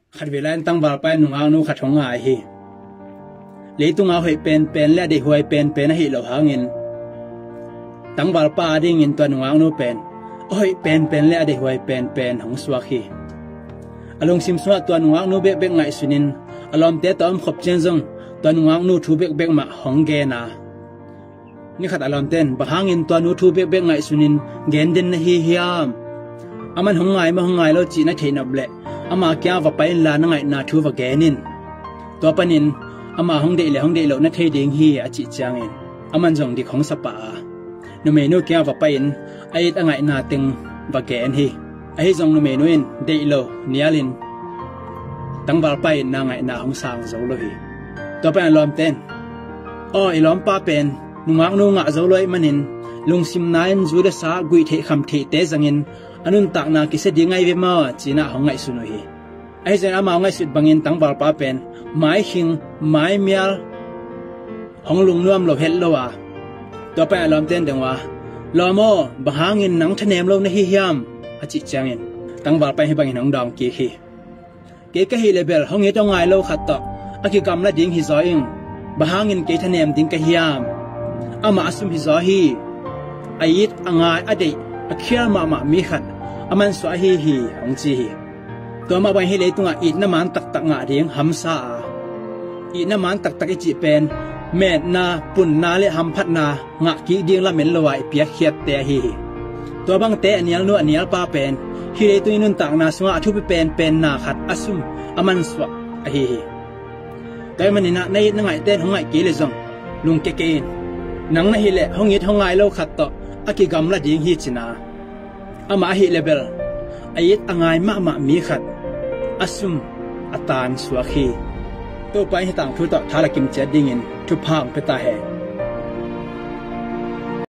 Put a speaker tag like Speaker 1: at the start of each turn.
Speaker 1: ขัดเวลาตั้งบาลไปหนุ่งเอาหนูขัดของง่ายฮีเลยตุงเอาให้เป็นและได้หวยเป็นให้เราหาเงินตั้งบาลป้าได้เงินตัวหนุ่งเอาหนูเป็นโอ้ยเป็นและได้หวยเป็นของสวาฮีอารมณ์ซิมสวาตัวหนุ่งเอาหนูเบกไงสุนินอารมณ์เตะตัวขบเจนซงตัวหนุ่งเอาหนูทูเบกมาของเกนานี่ขัดอารมณ์เต้นบะหาเงินตัวหนูทูเบกไงสุนินเกนดินฮีฮิยามอามันหงไงมาหงไงแล้วจีน่าเทนับเละอามาแก้วว่าไปลาหงไงนาทูว่าแกนินตัวปนินอามาหงเดลแล้วน่าเทดิงฮีอาจิจางเองอามันจงดีของสปาโนเมนูแก้วว่าไปอินไอ้ตั้งไงนาติงว่าแกนฮีไอ้จงโนเมนูอินเดลเนียลินตั้งบาลไปนางไงนาของสางโจโลฮีตัวเป็นล้อมเต้นอ้อไอ้ล้อมป้าเป็นนุ่งนุ่งโจโลไอ้มันอินลุงซิมนายนจูดสากุยเทคำเทเตจังอินอันนั้นตักนาคิดดีไงเวมาจีน่าของไงสุนุฮีไอ้เจ้ามาไงสุดบางอินตั้งบาลป้าเป็นไม้หิงไม้เมียลของลุงนุ่มเราเห็นแล้วว่าตัวไปล้อมเต้นดังว่าล้อมอบางหางินหนังทะเนมเราในฮิยามอาจิจังอินตั้งบาลไปให้บางอินของดองกีฮีเก๋ก็ฮีเลเบลห้องนี้ต้องไงเราขัดต่ออากิกรรมละดิ้งฮิซอยอิงบางหางินเก๋ทะเนมดิ้งกะฮิยามอามาอสุมฮิซอฮีอายิดอ่างไงอดีอเคียมามีขัดอามันสวาฮีของจีฮีตัวมาไปให้เลยตัวอีน้ำมันตักงาเรียงหำซาอีน้ำมันตักอิจิเป็นเม็ดนาปุ่นนาเลหำพัดนางะกีเดียงละเม็ดละวายเปียกเขียดเตะฮีตัวบางเตะเนียลนัวเนียลป้าเป็นฮีเลยตัวนุ่นตักนาสวะทุบเป็นนาขัดอสุมอามันสวะฮีแต่มันนี่นะในนั่งไงเต้นห้องไงกีเลยจงลุงเกเกนนังนะฮีเลยห้องนี้ห้องไงเราขัดต่ออากิกรรมละดิ้งฮีจินาอามาฮีเลเบลอายิดอ่างไงมามีขัดอสุมอัตานสวาคีตัวไปให้ต่างทุตทารากิมเจดิ้งอินทุพามเปตาเฮ